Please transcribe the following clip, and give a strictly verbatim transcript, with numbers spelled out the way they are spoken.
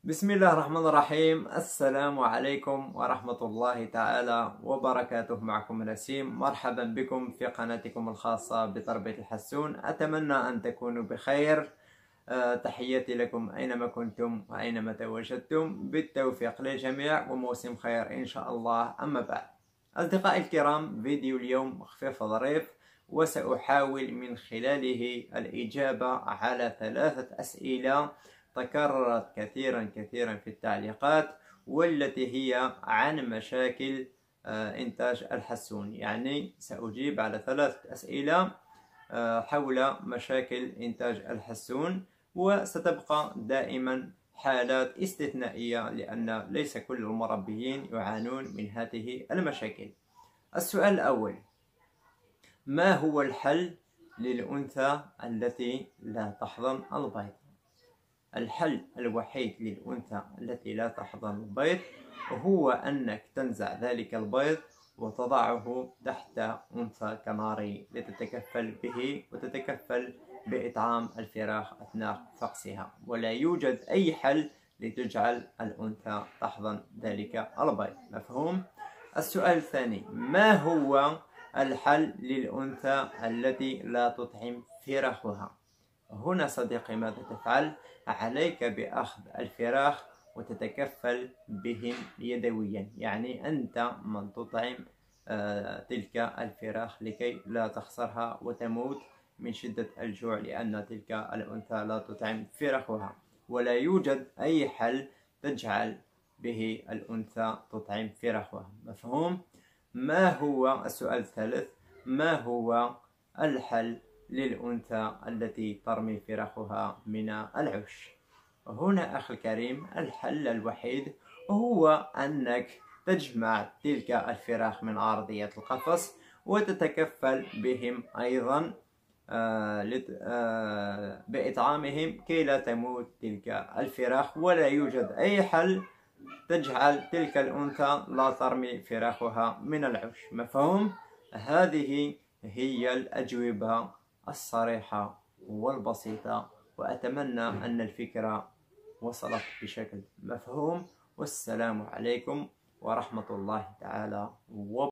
بسم الله الرحمن الرحيم. السلام عليكم ورحمة الله تعالى وبركاته. معكم نسيم، مرحبا بكم في قناتكم الخاصة بتربية الحسون. أتمنى أن تكونوا بخير. أه تحياتي لكم أينما كنتم وأينما تواجدتم، بالتوفيق للجميع وموسم خير إن شاء الله. أما بعد، أصدقائي الكرام، فيديو اليوم خفيف ظريف، وسأحاول من خلاله الإجابة على ثلاثة أسئلة تكررت كثيرا كثيرا في التعليقات، والتي هي عن مشاكل إنتاج الحسون. يعني سأجيب على ثلاثة أسئلة حول مشاكل إنتاج الحسون، وستبقى دائما حالات استثنائية لأن ليس كل المربيين يعانون من هذه المشاكل. السؤال الأول: ما هو الحل للأنثى التي لا تحضن البيض؟ الحل الوحيد للأنثى التي لا تحضن البيض هو أنك تنزع ذلك البيض وتضعه تحت أنثى كناري لتتكفل به وتتكفل بإطعام الفراخ أثناء فقسها، ولا يوجد أي حل لتجعل الأنثى تحضن ذلك البيض. مفهوم؟ السؤال الثاني: ما هو الحل للأنثى التي لا تطعم فراخها؟ هنا صديقي ماذا تفعل؟ عليك بأخذ الفراخ وتتكفل بهم يدويا، يعني أنت من تطعم آه تلك الفراخ لكي لا تخسرها وتموت من شدة الجوع، لأن تلك الأنثى لا تطعم فراخها، ولا يوجد أي حل تجعل به الأنثى تطعم فراخها. مفهوم؟ ما هو السؤال الثالث: ما هو الحل للأنثى التي ترمي فراخها من العش؟ هنا أخي الكريم، الحل الوحيد هو أنك تجمع تلك الفراخ من أرضية القفص وتتكفل بهم أيضا بإطعامهم كي لا تموت تلك الفراخ، ولا يوجد أي حل تجعل تلك الأنثى لا ترمي فراخها من العش. مفهوم؟ هذه هي الأجوبة الصريحة والبسيطة، وأتمنى أن الفكرة وصلت بشكل مفهوم. والسلام عليكم ورحمة الله تعالى وبركاته.